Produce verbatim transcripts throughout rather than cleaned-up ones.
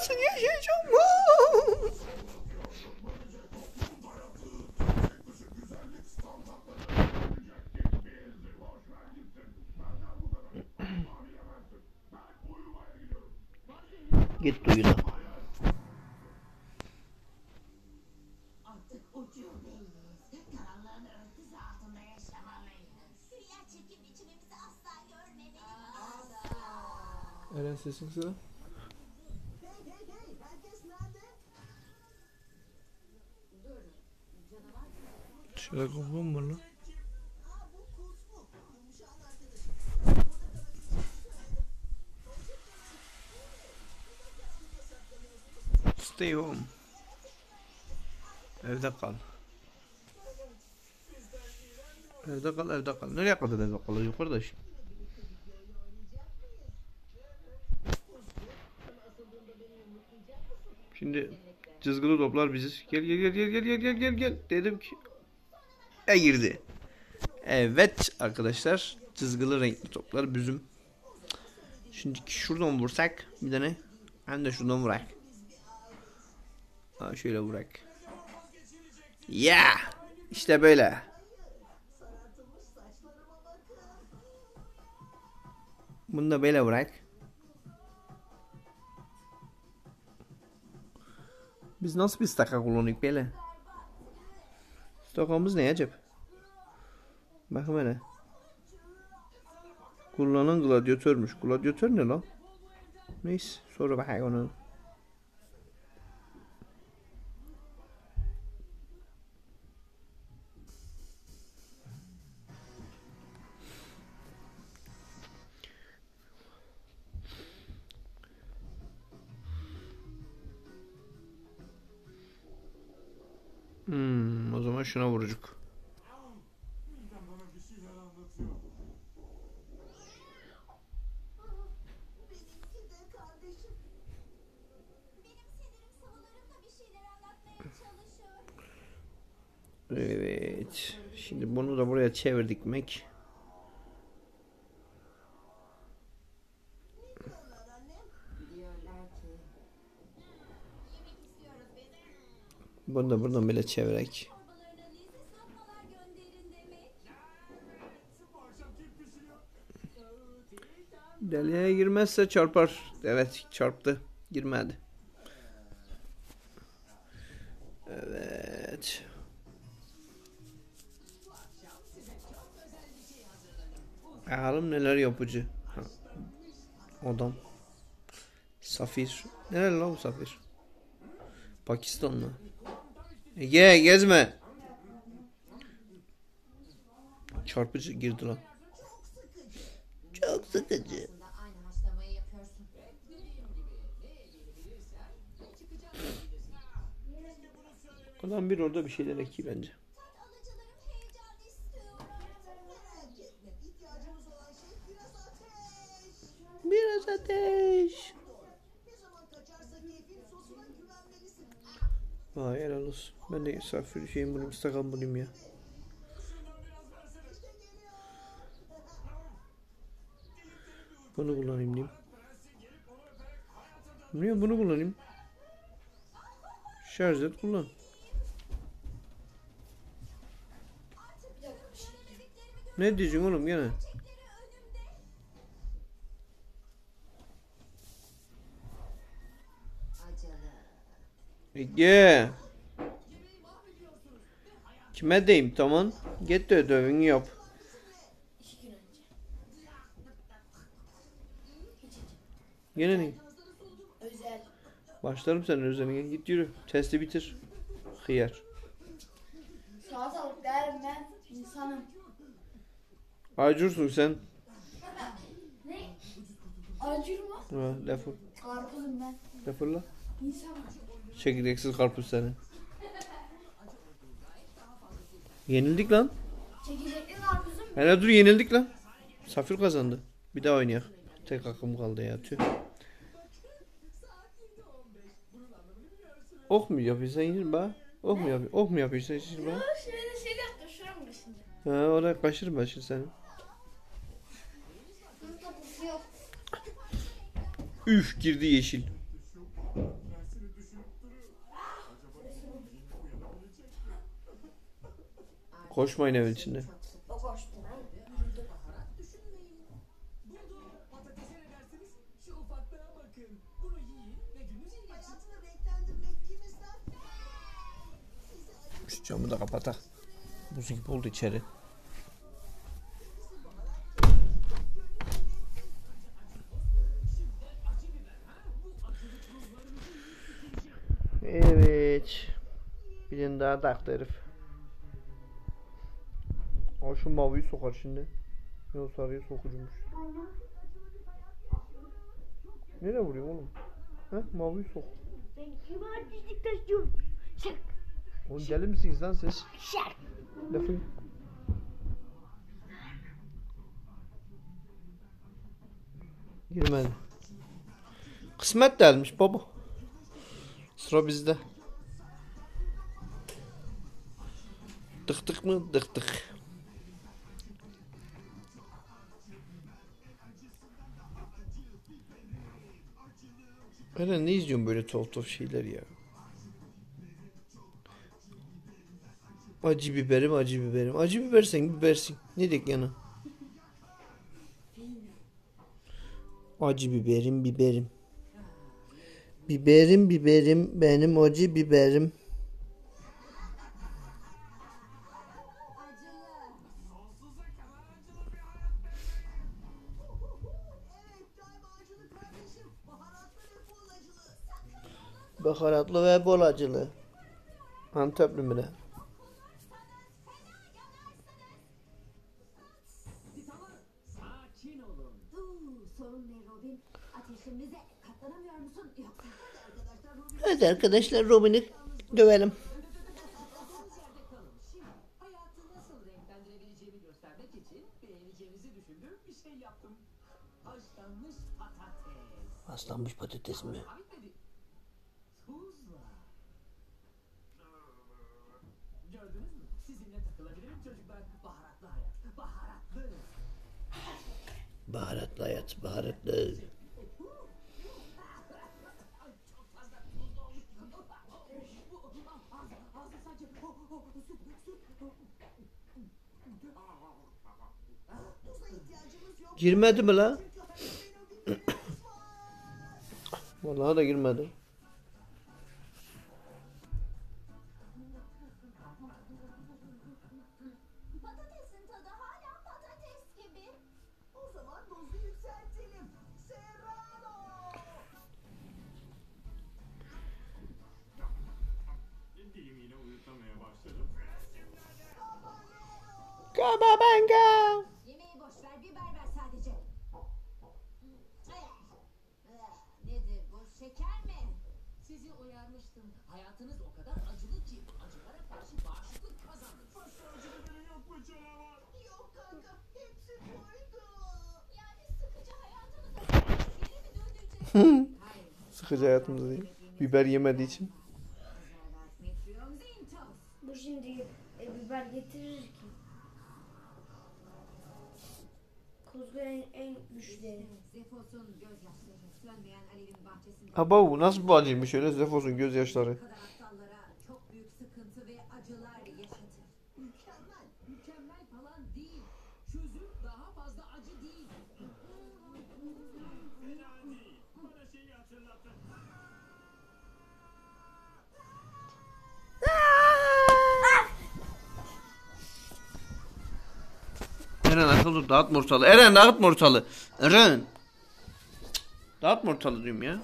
nasıl yaşayacağım? Git uyuna. Eren sesin kısa. Şöyle kokun mu lan? Stay home. Evde kal. Evde kal, evde kal. Nereye kadar evde kalıyor kardeş? Şimdi cızgılı toplar biziz. Gel gel gel gel gel gel gel gel dedim ki. E girdi. Evet arkadaşlar, cızgılı renkli toplar bizim. Şimdi şuradan vursak bir tane. Hem de şuradan vurak. Ha şöyle vurak. Ya yeah! İşte böyle. Bunu da böyle vurak. Biz nasıl bir staka kullanıyık böyle? Stakamız ne acaba? Bakın hele. Kullanan gladyatörmüş. Gladyatör ne lan? Neyse sonra bakayım onu. Hmm, o zaman şuna vurucuk. Evet. Şimdi bunu da buraya çevirdik mek. Bunu da buradan böyle çevirek. Deliğe girmezse çarpar. Evet çarptı. Girmedi. Evet. Bakalım neler yapıcı. Ha. Adam. Safir. Nereli lan bu Safir? Pakistanlı. Ege gezme. Çarpıcı girdi lan. Çok sıkıcı. Adam bir orada bir şeyler ekiyor bence. Biraz ateş. Vay helal olsun. Ben de safir şeyim bulayım, sakal bulayım ya. Bunu kullanayım diyeyim. Niye bunu kullanayım? Şarj et kullan. Ne diyeceksin oğlum gene? Ege. Kime deyim tamam? Git de ödevini yap. Gene ne? Özel. Başlarım senin özeline. Git yürü. Testi bitir. Hıyar. Sağ sağlık derim ben insanım. Acursun sen. Ne? Acur mu? Ha, defol. Karpuzum ben. Defol la. İnsanım. Çekirdeksiz karpuz seni. Yenildik lan. Çekirdekli karpuzum. Hele dur yenildik lan. Safir kazandı. Bir daha oynayak. Tek akım kaldı ya tüh. Ok mu yapıyorsun yine bak? Ok mu yapıyorsun? Ok mu yapıyorsun yine bak? Şöyle şey yaptım şuram başında. Ha oraya kaçırır başın senin. Kız kapısı yok. Üf girdi yeşil. Koşmayın evin içinde. O koştum ben. Şu camı da kapatak. Buz gibi oldu içeri. Evet. Birini daha taktı herif. Aa, şu maviyi sokar şimdi. Yok, sarıyı sokucumuş. Nereye vuruyor oğlum? Heh, maviyi sok. Oğlum deli misiniz lan siz? Lafın. Girmedi. Kısmet delmiş baba. Sıra bizde. Tık tık mı? Tık tık. Eren, ne izliyorsun böyle tuhaf tuhaf şeyler ya? Acı biberim, acı biberim. Acı bibersen bibersin. Ne diyek yana? Acı biberim, biberim. Biberim, biberim, benim acı biberim. Baharatlı ve bol acılı. Antepli mi ne? Sakin olun. Huu, sorun ne Robin? Ateşimize katlanamıyor musun? Yoksa arkadaşlar Robin... Hadi arkadaşlar, Robin'i dövelim. Hayatı nasıl renklendirebileceğimi göstermek için beğeneceğinizi düşündüğüm bir şey yaptım. Haşlanmış patates. Haşlanmış patates mi? Daha bitmedi. Tuzla. Gördünüz mü? Sizinle takılabilirim çocuklar. Baharatlı hayat. Baharatlı. Baharatlı hayat, baharatlı. Girmedi mi la? Vallahi da girmedi. Patatesin tadı hala patates gibi. O zaman dozu yükseltelim. Serrano. Dilim yine uyutamaya başladım. Kababanga. Yemeği boş ver, biber ver sadece. Nedir bu, şeker mi? Sizi uyarmıştım. Hayatınız o kadar acılı ki acılara karşı bağışıklık kazandınız. Başka acı biberi yok mu canavar? Yok kanka, hepsi buydu. Yani sıkıcı hayatımıza geri mi döndürecek? Hayır. Sıkıcı hayatımızda değil. Biber yemediği için. Rezervat metrium zintos. Bu şimdi e, biber getirir ki. Kuzgun en, en güçleri. Zefos'un gözyaşları sönmeyen alevin bahçesinde. Abavu, nasıl bu acıymış öyle Zefos'un gözyaşları. Bu kadar aptallara çok büyük sıkıntı ve acılar yaşatır. Mükemmel. Mükemmel falan değil. Çözüm daha fazla acı değil. Fena değil. Bana şeyi hatırlattı. Eren akıllı dur, dağıtma ortalığı. Eren dağıtma ortalığı. Eren. Cık, dağıtma ortalığı diyorum ya.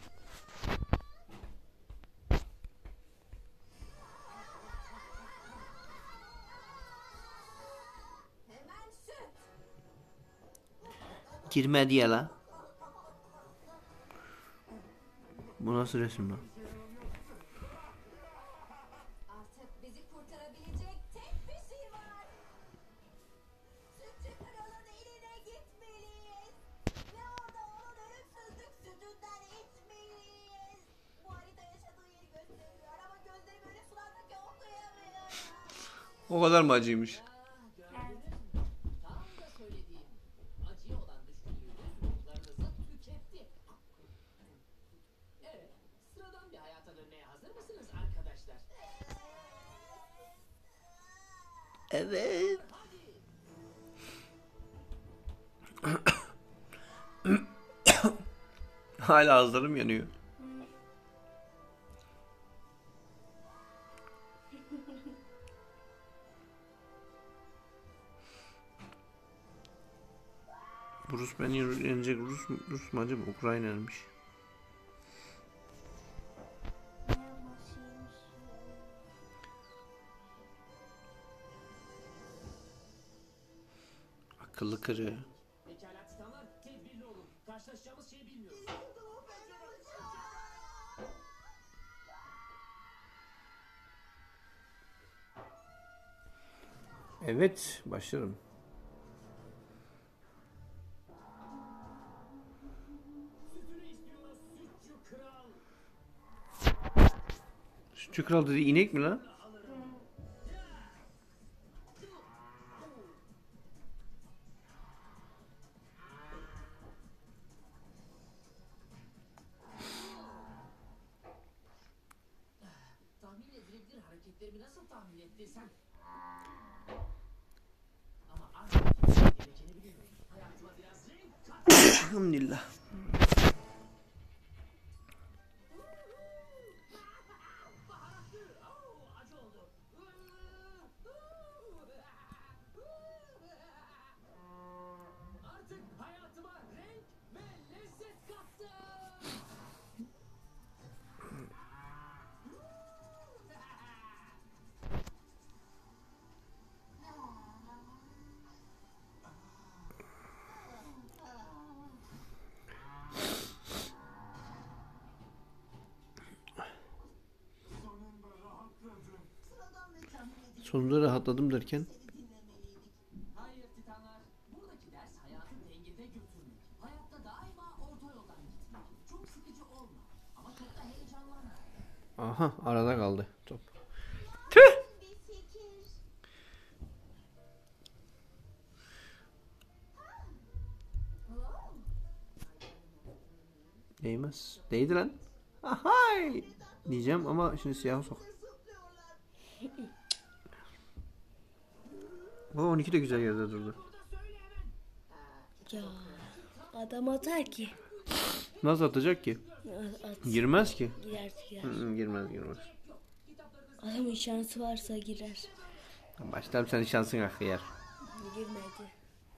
Hemen süt. Girmedi ya la. Bu nasıl resim lan? Artık bizi kurtarabilecek tek bir şey var. Sütçü kralın eline gitmeliyiz. Ve orada onun ölümsüzlük sütünden içmeliyiz. Bu harita yaşadığı yeri gösteriyor ama gözleri böyle sulandı ki okuyamıyorum. O kadar mı acıymış? Ah, gördünüz mü? Tam da söylediğim. Acıya olan düşkünlüğünüz ruhlarınızı tüketti. Evet, sıradan bir hayata dönmeye hazır mısınız arkadaşlar? Evet. Hala ağızlarım yanıyor. Bu Rus beni yenecek. Rus, Rus mu acaba? Ukrayna'ymış. Akıllı kırığı. Pekala Titanlar, tedbirli olun. Karşılaşacağımız şeyi bilmiyoruz. Evet, başlarım. Sütünü istiyoruz sütçü kral. Sütçü kral dediği inek mi lan? Tahmin edilebilir hareketlerimi nasıl tahmin ettin sen? Ama artık geleceğini bilmiyorum. Hayatıma biraz renk kat. Elhamdülillah. Baharatlı. Oo, acı oldu. Artık hayatıma renk ve lezzet kattım. Sonunda rahatladım. Sıradan ve tahmin edilebilir Sonunda rahatladım derken. seni dinlemeliydik. Hayır Titanlar. Buradaki ders hayatı dengede götürmek. Hayatta daima orta yoldan gitmek. Çok sıkıcı olma. Ama çok da heyecanlanma. Aha, arada kaldı top. Bir fikir. Değmez. Değdi lan. Ahay! Diyeceğim ama şimdi siyah sok. Zıplıyorlar. Bu on iki de güzel yerde durdu. Ya adam atar ki. Nasıl atacak ki? At, Girmez ki. girer girer. Hı hı, girmez girmez. Adamın şansı varsa girer. Başlarım senin şansın hakkı yer. Girmedi.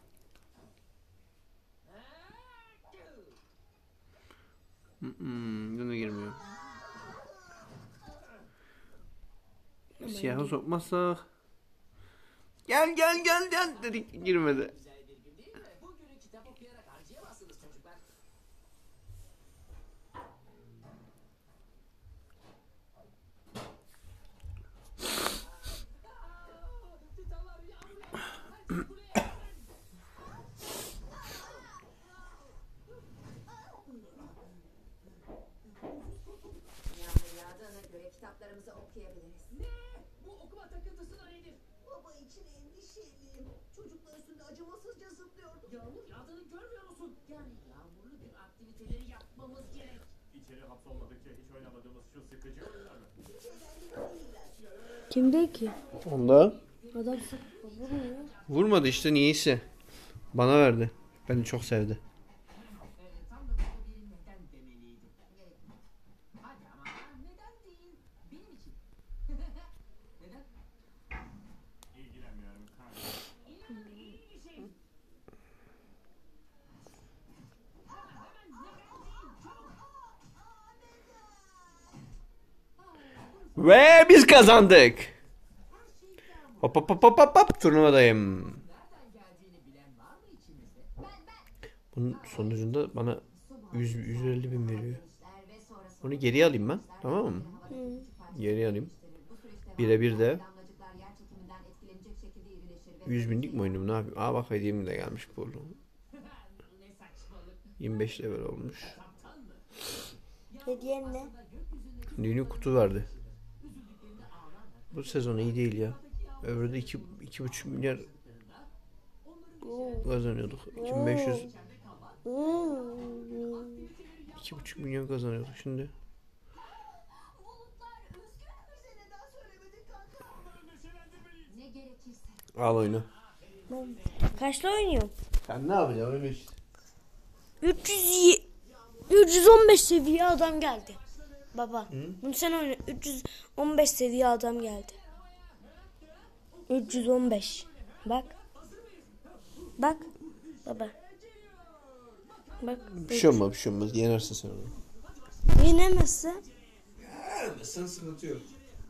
Hı hı, yine girmiyor. Siyahı sokmazsak. Gel gel gel gel dedik, girmedi. Güzel bir gün değil mi? Bugünü kitap okuyarak harcayamazsınız çocuklar. Titanlar yağmur yağıyor. Herkes buraya. Yağmur yağdığına göre kitaplarımızı okuyabiliriz. Ne? Bu okuma takıntısı da nedir? Baba için endişeliyim. Çocuklar üstünde acımasızca zıplıyordu. Yağmur yağdığını görmüyor musun? Yani yağmurlu bir aktiviteleri yapmamız gerek. İçeri hapsolmadıkça hiç oynamadığımız şu sıkıcı oyunlar mı? Hiç eğlenceli değiller. Kimde ki? Onda Adam sık vurmuyor. vurmadı işte, niyeyse. Bana verdi. Beni çok sevdi. Ee, tam da burada bir neden demeliydi. Gerek yok. Hadi ama neden değil? Benim için. Neden? İlgilenmiyorum kanka. İnan iyi bir şey. Hemen hemen neden değil? Çabuk. Ve biz kazandık. Hop hop hop hop hop hop, turnuvadayım. Nereden geldiğini bilen var mı içinizde? Bunun sonucunda bana yüz, yüz elli bin veriyor. Ve sonrası Onu geriye alayım ben. Tamam mı? Geriye alayım. Birebir de damlacıklar yer çekiminden etkilenecek şekilde irileşir ve yüz binlik mi oyunum, ne yapayım? Aa bak, hediyem de gelmiş bu. Ne saçmalık. yirmi beş level olmuş. Kaptan mı? Hediyen ne? Yeni kutu verdi. Bu sezon iyi değil ya. Öbürde iki, iki buçuk milyar kazanıyorduk. iki bin beş yüz, iki buçuk milyon kazanıyorduk şimdi. Bulutlar üzgün. Bize neden söylemedin kanka? ne gerekirse. Al oyunu. Ben kaçla oynuyorum? Sen ne yapacaksın oyunu işte. üç yüz üç yüz on beş seviye adam geldi. Baba. Bunu sen oyna. üç yüz on beş seviye adam geldi. üç yüz on beş. Bak. Bak. Baba. Bak. Bir şey olmaz bir şey olmaz. Yenersin sen onu. Yenemezse Sen sıkıntı yok.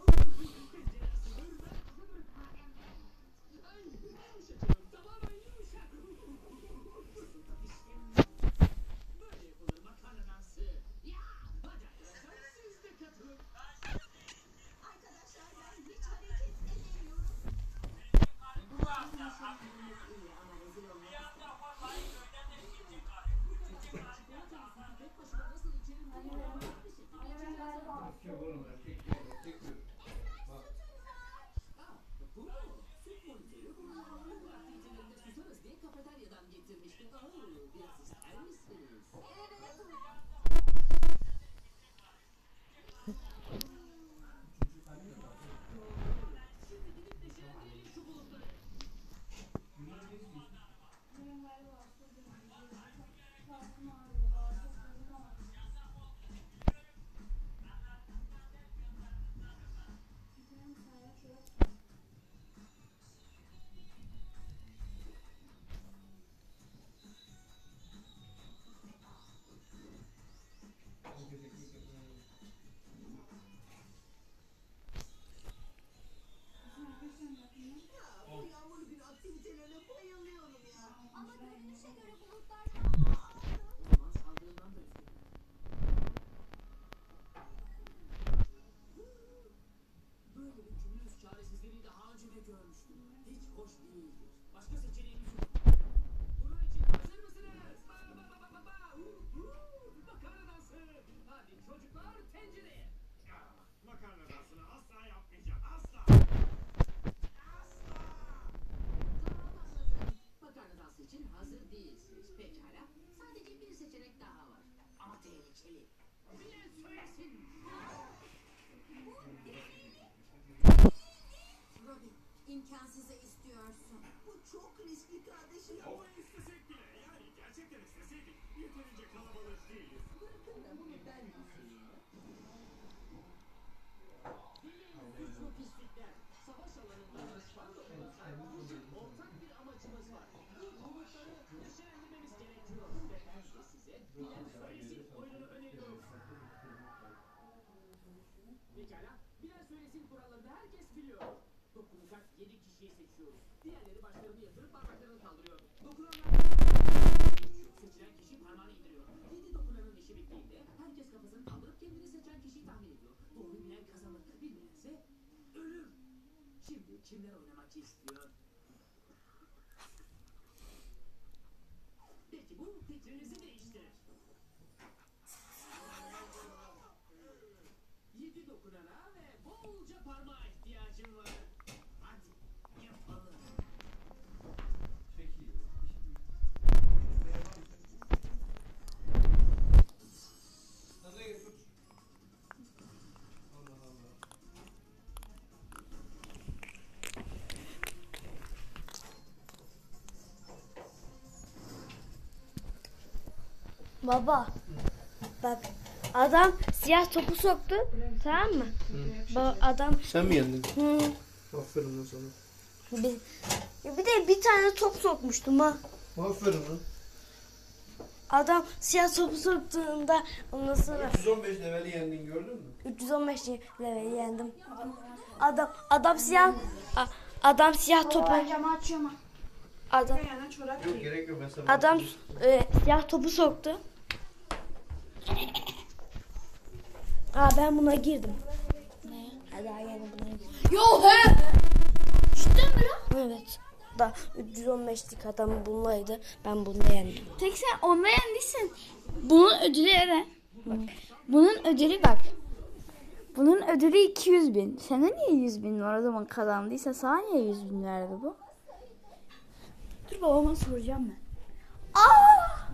Arkadaşlar ben hiç hareket edemiyorum. Susarız diye kafeteryadan getirmiştim. Aa, biraz ister misiniz? Bu yağmurlu gün aktivitelerine bayılıyorum ya. Ama görünüşe göre bulutlar Zaman saldığından da üzgünüm. Böyle bir cümle çaresizliğini daha önce de görmüştüm. Hiç hoş değildir. Başka seçeneğimiz yok. Bunun için hazır mısınız? Ba ba ba ba ba ba. Hu hu. Makarna dansı. Hadi çocuklar tencereye. Makarna dansını asla yapmayacağım. Asla. Tamam anladım. Makarna dansı için hazır değilsiniz. Pekala. Sadece bir seçenek daha var. Ama tehlikeli. Bilen söylesin. Robin, imkansızı istiyorsun. Bu çok riskli kardeşim. Ama istesek bile yani gerçekten isteseydik yeterince kalabalık değiliz. Bırakın da bunu ben düşüneyim. Bilin suçlu pislikler. Savaş alanında düşman toplumlar. Bizim ortak bir amacımız var. Bu bulutları güçlendirmemiz gerekiyor. Ve ben de size bilen söylesin oyununu öneriyorum. Pekala. Bilen söylesin kurallarını herkes biliyor. Dokunacak yedi kişiyi seçiyoruz. Diğerleri başlarını yatırıp parmaklarını kaldırıyor. Dokunanlar seçilen kişi parmağını indiriyor. Yedi dokunanın işi bittiğinde herkes kafasını kaldırıp kendini seçen kişiyi tahmin ediyor. Doğru bilen kazanır. Bilmeyense ölür. Şimdi kimler oynamak istiyor? Belki bu fikrinizi değiştirir. Yedi dokunana ve bolca parmağa ihtiyacım var. Hadi yapalım. Baba. Bak. Adam siyah topu soktu. Tamam mı? Ba- adam Sen mi yendin? hı, Aferin lan sana. bir, bir de bir tane top sokmuştum ha. Aferin lan. Adam siyah topu soktuğunda ondan sonra üç yüz on beş leveli yendin gördün mü? üç yüz on beş leveli yendim. Adam adam siyah a- adam siyah topu Camı açıyorum ha. adam Yana çorap Yok giy. gerek yok ben sana. adam e, siyah topu soktu. Aa ben buna girdim. Ne? Hadi daha yeni buna girdim. Yo he. Cidden mi lan? Evet. Da üç yüz on beşlik adam bunlaydı. Ben bunu yendim. Tek sen onunla yendiysen. Bunun ödülü ne? Bak. Bunun ödülü bak. Bunun ödülü iki yüz bin. Sana niye yüz bin var o zaman kazandıysa sana niye yüz bin verdi bu? Dur babama soracağım ben. Aa!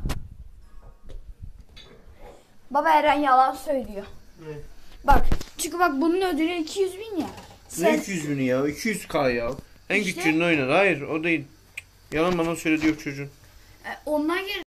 Baba Eren yalan söylüyor. Ne? Bak çünkü bak bunun ödülü iki yüz bin ya. Ne Sen iki yüz bini ya? iki yüz k ya. En İşte- küçüğünü oynar. Hayır o değil. Yalan bana söyledi yok çocuğun. E, ondan geri